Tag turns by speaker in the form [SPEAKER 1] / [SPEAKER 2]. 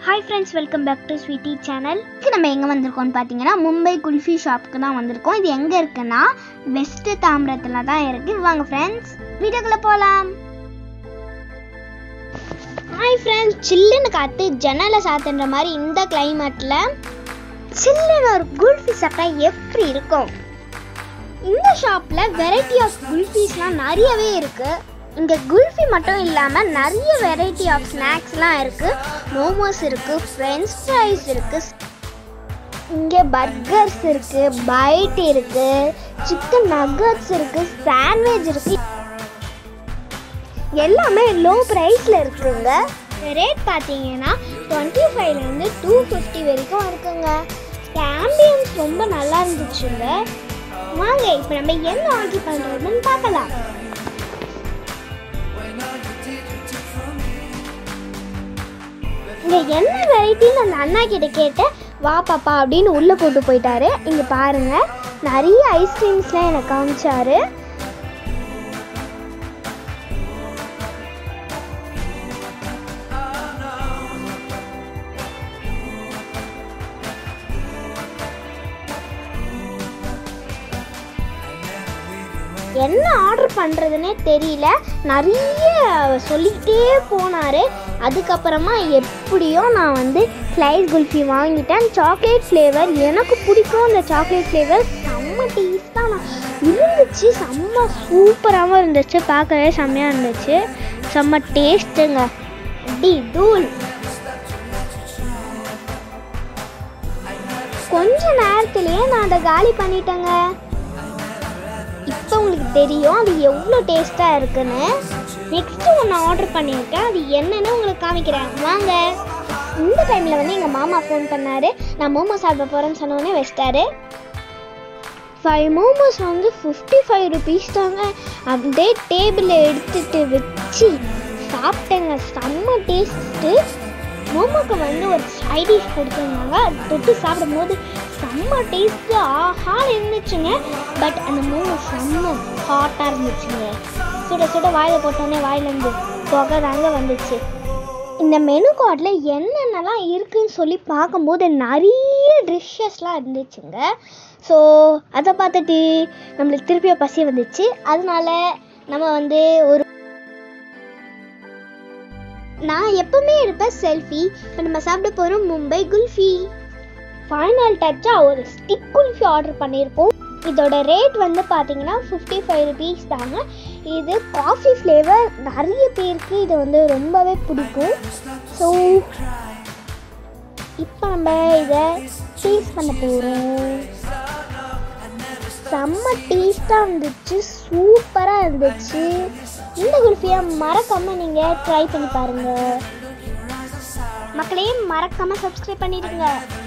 [SPEAKER 1] Hi friends, welcome back to Sweetie channel. நம்ம எங்க வந்திருக்கோம்னு பாத்தீங்கன்னா மும்பை குல்ஃபி ஷாப்புக்கு தான் வந்திருக்கோம். இது எங்க இருக்குன்னா வெஸ்ட் தாம்பரத்துல தான் இருக்கு. வாங்க फ्रेंड्स, வீடியோக்குள்ள போலாம். Hi friends, சில்லுன்னு காத்து ஜன்னலை சாத்துற மாதிரி இந்த கிளைமேட்ல சில்லுன்னு ஒரு குல்ஃபி சாப்பிட்டா எப்படி இருக்கும்? இந்த ஷாப்ல வெரைட்டி ஆஃப் குல்ஃபீஸ்லாம் நிறையவே இருக்கு. இங்கே குல்ஃபி மட்டும் இல்லாமல் நிறைய வெரைட்டி ஆஃப் ஸ்நாக்ஸ்லாம் இருக்குது. மோமோஸ் இருக்குது, ஃப்ரெஞ்ச் ஃப்ரைஸ் இருக்குது, இங்கே பர்கர்ஸ் இருக்குது, பைட் இருக்குது, சிக்கன் நக்கட்ஸ் இருக்குது, சாண்ட்விச் இருக்குது. எல்லாமே லோ ப்ரைஸில் இருக்குங்க. ரேட் பார்த்தீங்கன்னா 25லேருந்து 250 வரைக்கும் இருக்குங்க. ஆம்பியன்ஸ் ரொம்ப நல்லா இருந்துச்சுங்க. வாங்க இப்போ நம்ம என்ன ஆர்டர் பண்ணுறதுன்னு பார்க்கலாம். இங்கே என்ன வெரைட்டின்னு அந்த அண்ணா கிட்ட கேட்டு வா பாப்பா அப்படின்னு உள்ளே கூட்டு போயிட்டாரு. இங்கே பாருங்க, நிறைய ஐஸ்கிரீம்ஸ்லாம் எனக்கு காமிச்சாரு. என்ன ஆர்டர் பண்ணுறதுனே தெரியல, நிறைய சொல்லிக்கிட்டே போனார். அதுக்கப்புறமா எப்படியோ நான் ஸ்லைஸ் குல்ஃபி வாங்கிட்டேன். சாக்லேட் ஃப்ளேவர் எனக்கு பிடிக்கும். அந்த சாக்லேட் ஃப்ளேவர் செம்ம டேஸ்ட்டாக இருந்துச்சு, செம்ம சூப்பராகவும் இருந்துச்சு, பார்க்கவே செம்மையாக இருந்துச்சு, செம்ம டேஸ்ட்டுங்க. அப்படி தூள் கொஞ்ச நேரத்துலேயே நான் அதை காலி பண்ணிட்டேங்க. இப்போ உங்களுக்கு தெரியும் அது எவ்வளோ டேஸ்ட்டாக இருக்குன்னு. நெக்ஸ்ட்டு ஒன்று ஆர்டர் பண்ணியிருக்கேன், அது என்னன்னு உங்களுக்கு காமிக்கிறேன் வாங்க. இந்த டைமில் எங்கள் மாமா ஃபோன் பண்ணார். நான் மோமோஸ் சாப்பிட போகிறேன்னு சொன்னோடனே வச்சிட்டாரு. 5 மோமோஸ் 55 ருபீஸ் தாங்க. அப்படியே டேபிளில் எடுத்துகிட்டு வச்சு சாப்பிட்டேங்க, செம்ம டேஸ்ட்டு. மோமோக்கு ஒரு சைட் டிஷ் கொடுத்துருந்தாங்க, தொட்டு சாப்பிடும்போது செம்ம டேஸ்ட்டு ஆஹால் இருந்துச்சுங்க. பட் அந்த மோமோ செம்ம ஹாட்டாக இருந்துச்சுங்க. சுட சுட வாயில் போட்டோன்னே வாயிலேருந்து புகை தாங்க வந்துச்சு. இந்த மெனு கார்டில் என்னென்னலாம் இருக்குதுன்னு சொல்லி பார்க்கும்போது நிறைய டிஷ்ஷஸ்லாம் இருந்துச்சுங்க. ஸோ அதை பார்த்துட்டு நம்மளுக்கு திருப்பியும் பசி வந்துச்சு. அதனால நம்ம ஒரு நான் எப்பவுமே இருப்பேன் செல்ஃபி. இப்போ நம்ம சாப்பிட போகிறோம் மும்பை குல்ஃபி. ஃபைனல் டச்சாக ஒரு ஸ்டிக் குல்ஃபி ஆர்டர் பண்ணியிருக்கோம். இதோட ரேட் பார்த்தீங்கன்னா 55 ருபீஸ் தாங்க. இது காஃபி ஃப்ளேவர். நிறைய பேருக்கு இது ரொம்பவே பிடிக்கும். ஸோ இப்போ நம்ம இதை டேஸ்ட் பண்ண போகிறோம். செம்ம டேஸ்ட்டாக இருந்துச்சு, சூப்பராக இருந்துச்சு. இந்த குல்ஃபியை மறக்காமல் நீங்கள் ட்ரை பண்ணி பாருங்கள். மக்களே மறக்காமல் சப்ஸ்கிரைப் பண்ணிடுங்க.